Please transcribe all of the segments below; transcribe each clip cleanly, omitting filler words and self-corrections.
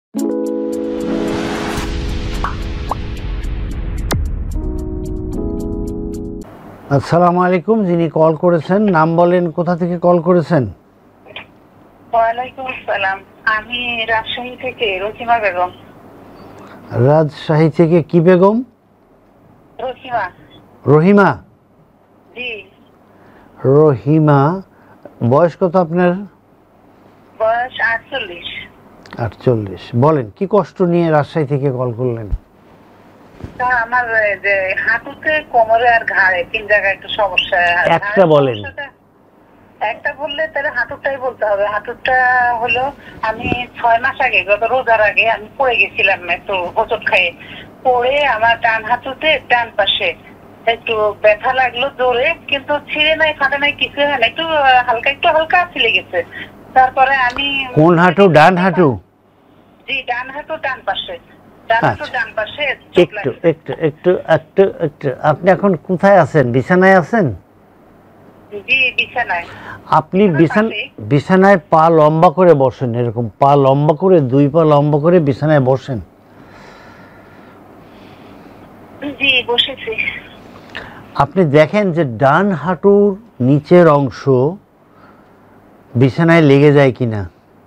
আসসালামু আলাইকুম। যিনি কল করেছেন নাম বলেন, কোথা থেকে কল করেছেন? ওয়ালাইকুম আসসালাম, আমি রাজশাহী থেকে রহিমা বেগম। রাজশাহী থেকে কি বেগম? রহিমা। রহিমা? জি। রহিমা, বয়স কত আপনার? বয়স 48। 48। বলেন, কি কষ্ট নিয়ে রাজশাহী থেকে কল করলেন? আমার যে হাঁটুতে, কোমরে আর ঘাড়ে 3 জায়গায় একটু সমস্যা। একটা বলেন। একটা বললে তাহলে হাঁটুটাই বলতে হবে। হাঁটুটা হলো, আমি 6 মাস আগে, গত রোজার আগে আমি পড়ে গেছিলাম একটু হোঁচট খেয়ে। পড়ে আমার ডান হাঁটুতে ডান পাশে একটু ব্যথা লাগলো জোরে, কিন্তু ছিঁড়ে নাই, ফাটে নাই, কিছু হয় না, একটু হালকা ছিলে গেছে। তারপরে আমি কোন হাঁটু? ডান হাঁটু? জি, ডান হাঁটু ডান পাশে। ডান হাঁটু ডান পাশে। একটু একটু একটু একটু একটু আপনি এখন কোথায় আছেন? বিছানায় আছেন? জি, বিছানায়। আপনি বিছানায় পা লম্বা করে বসেন, এরকম পা লম্বা করে, 2 পা লম্বা করে বিছানায় বসেন। জি, বসেছি। আপনি দেখেন যে ডান হাঁটুর নিচের অংশ বিছানায় লেগে যায় কিনা,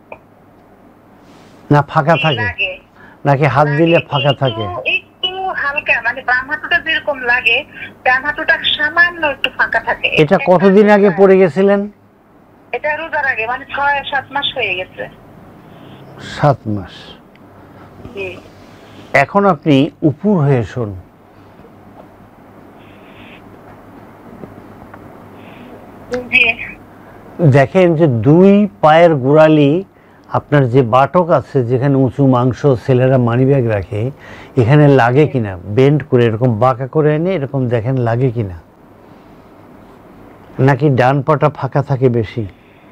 না ফাঁকা থাকে, নাকি হাত দিলে ফাঁকা থাকে? একটু হালকা, মানে বাম হাঁটুটা যেরকম লাগে, ডান হাঁটুটা সামান্য একটু ফাঁকা থাকে। এটা কতদিন আগে পড়ে গেছিলেন? এটা রোজার আগে, মানে 6-7 মাস হয়ে গেছে। 7 মাস। জি। এখন আপনি উপর হয়ে শোন। জি। দেখেন যে 2 পায়ের গোড়ালি, আপনার যে বাটক আছে, যেখানে উঁচু মাংস ছেলেরা মানিব্যাগ রাখে, এখানে লাগে কিনা, বেন্ড করে এরকম বাঁকা করে এনে এরকম দেখেন লাগে কিনা, নাকি ডান পাটা ফাঁকা থাকে বেশি?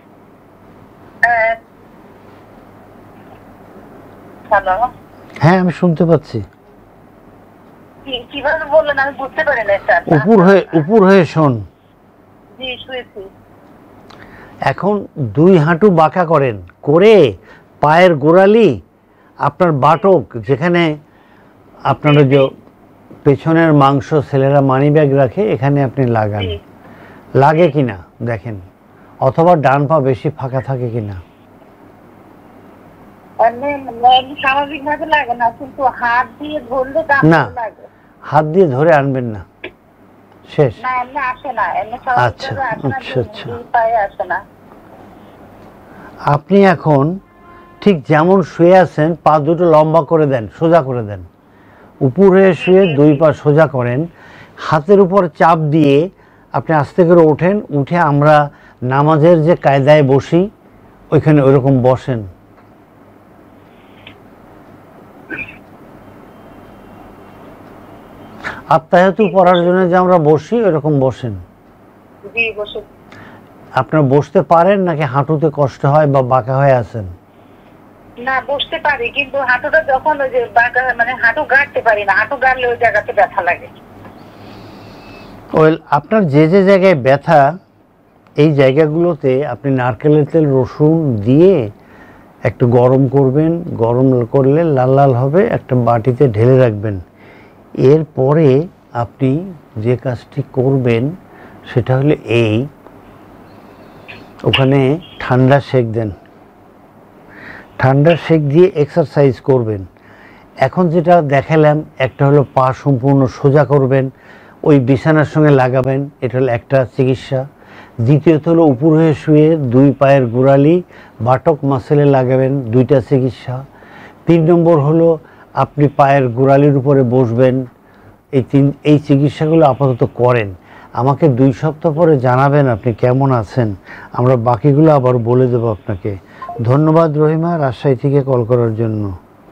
হ্যালো। হ্যাঁ, আমি শুনতে পাচ্ছি। কিভাবে বললেন আমি বুঝতে পারি না স্যার। উপর হয়ে শোন। জি, শুয়েছি। এখন 2 হাঁটু বাঁকা করেন, করে পায়ের গোড়ালি, আপনার বাটক যেখানে আপনার যে পেছনের মাংস ছেলেরা মানিব্যাগ রাখে, এখানে আপনি লাগান, লাগে কিনা দেখেন, অথবা ডান পা বেশি ফাঁকা থাকে কিনা। স্বাভাবিক ভাবে লাগে না, কিন্তু হাত দিয়ে ধরলে না, হাত দিয়ে ধরে আনবেন না, শেষ। না, এমনি আসে না, এমনি আচ্ছা আচ্ছা আচ্ছা। পায়ে আসে না। আপনি এখন ঠিক যেমন শুয়ে আছেন, পা দুটো লম্বা করে দেন, সোজা করে দেন, উপরে শুয়ে 2 পা সোজা করেন, হাতের উপর চাপ দিয়ে আপনি আস্তে করে ওঠেন, উঠে আমরা নামাজের যে কায়দায় বসি ওইখানে ওইরকম বসেন। আত্তাহিয়াতু পড়ার জন্য যে আমরা বসি ওইরকম বসেন। জি, বসে। আপনারা বসতে পারেন নাকি হাঁটুতে কষ্ট হয় বা বাঁকা হয়ে আছেন? না, বসতে পারি, কিন্তু হাঁটুটা যখন ওই যে বাঁকা, মানে হাঁটু গাড়তে পারি না, হাঁটু গাড়লে ওই জায়গাতে ব্যথা লাগে। ওয়েল, আপনার যে যে জায়গায় ব্যথা, এই জায়গাগুলোতে আপনি নারকেলের তেল, রসুন দিয়ে একটু গরম করবেন, গরম করলে লাল লাল হবে, একটা বাটিতে ঢেলে রাখবেন। এরপরে আপনি যে কাজটি করবেন সেটা হলো এই, ওখানে ঠান্ডা সেক দেন, ঠান্ডা সেক দিয়ে এক্সারসাইজ করবেন। এখন যেটা দেখালাম, একটা হলো পা সম্পূর্ণ সোজা করবেন, ওই বিছানার সঙ্গে লাগাবেন, এটা হলো একটা চিকিৎসা। দ্বিতীয়ত হলো উপর হয়ে শুয়ে 2 পায়ের গোড়ালি বাটক মাসেলে লাগাবেন, 2টা চিকিৎসা। 3 নম্বর হলো আপনি পায়ের গোড়ালির উপরে বসবেন। এই চিকিৎসাগুলো আপাতত করেন। আমাকে 2 সপ্তাহ পরে জানাবেন আপনি কেমন আছেন, আমরা বাকিগুলো আবার বলে দেবো আপনাকে। ধন্যবাদ রহিমা, রাজশাহী থেকে কল করার জন্য।